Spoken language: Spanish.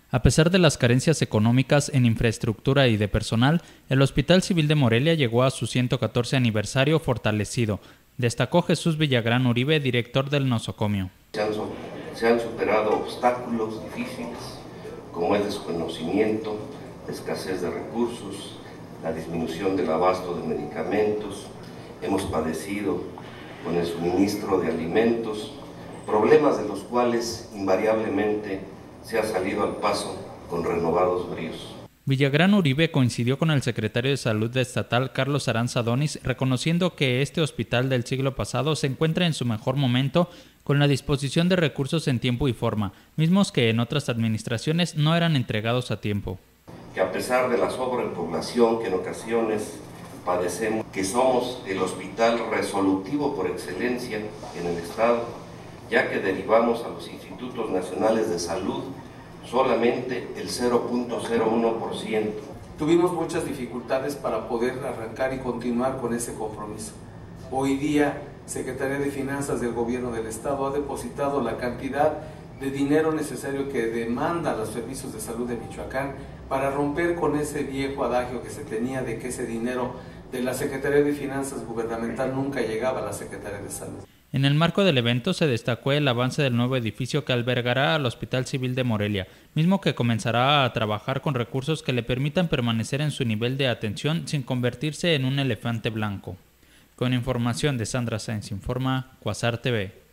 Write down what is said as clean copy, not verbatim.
A pesar de las carencias económicas en infraestructura y de personal, el Hospital Civil de Morelia llegó a su 114 aniversario fortalecido, destacó Jesús Villagrán Uribe, director del nosocomio. Se han superado obstáculos difíciles, como el desconocimiento, la escasez de recursos, la disminución del abasto de medicamentos. Hemos padecido con el suministro de alimentos, problemas de los cuales invariablemente se ha salido al paso con renovados bríos. Villagrán Uribe coincidió con el secretario de Salud estatal Carlos Aranza Donis, reconociendo que este hospital del siglo pasado se encuentra en su mejor momento con la disposición de recursos en tiempo y forma, mismos que en otras administraciones no eran entregados a tiempo. Que a pesar de la sobrepoblación que en ocasiones padecemos, que somos el hospital resolutivo por excelencia en el Estado, ya que derivamos a los institutos nacionales de salud solamente el 0.01%. Tuvimos muchas dificultades para poder arrancar y continuar con ese compromiso. Hoy día, Secretaría de Finanzas del Gobierno del Estado ha depositado la cantidad de dinero necesario que demanda los servicios de salud de Michoacán para romper con ese viejo adagio que se tenía de que ese dinero de la Secretaría de Finanzas gubernamental nunca llegaba a la Secretaría de Salud. En el marco del evento se destacó el avance del nuevo edificio que albergará al Hospital Civil de Morelia, mismo que comenzará a trabajar con recursos que le permitan permanecer en su nivel de atención sin convertirse en un elefante blanco. Con información de Sandra Sáenz Informa, Cuasar TV.